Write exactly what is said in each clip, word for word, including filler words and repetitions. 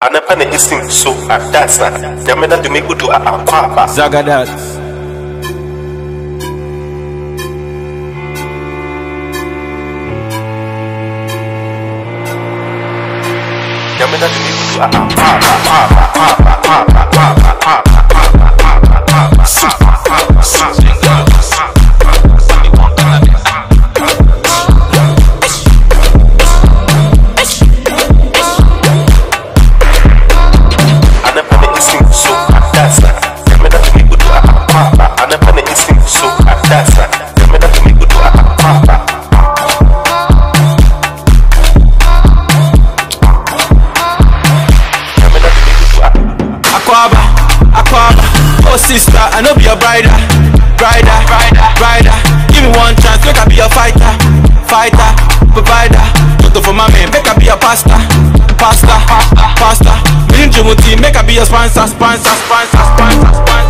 Anapane ising so adasa. Yamena to make good to a papa. Zagadat. Yamena to make good to a papa, papa, papa, papa, papa, papa. Aquaba, Aquaba, oh sister, I know be your brider, brider, brider, brider. Give me one chance, make I be a fighter, fighter, provider. Toto for my man, make I be a pastor, pastor, pastor. Me and Jumuti, make I be a sponsor, sponsor, sponsor, sponsor, sponsor.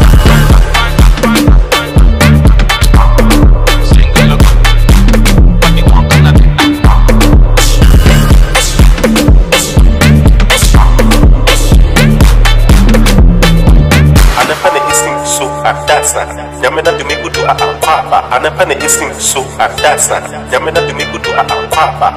Yamena to make good to a papa. Anapane ising so adasa. Yamena to make good to a papa.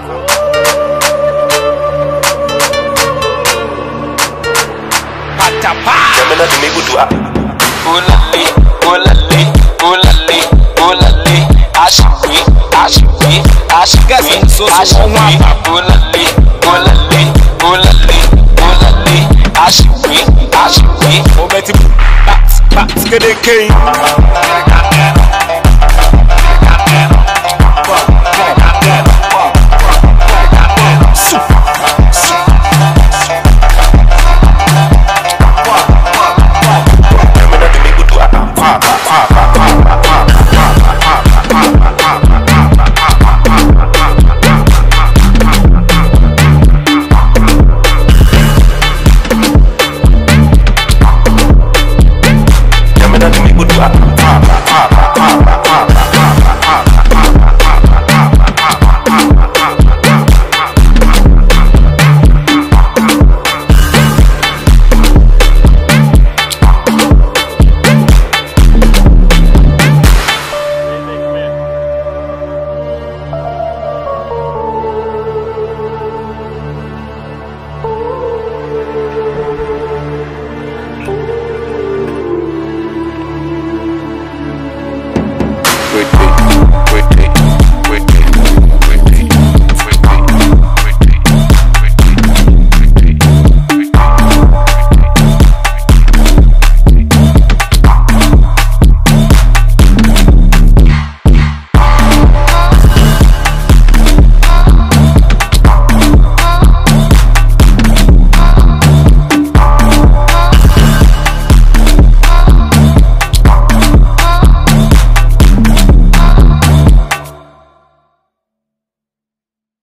Yamena to make good to a Ulali, ulali, ulali, ulali. Ashwi, ashwi, ashwi, ashwi. Ulali, ulali, ulali, ulali. Ashwi, ashwi. Obeti, bats, bats, get a king.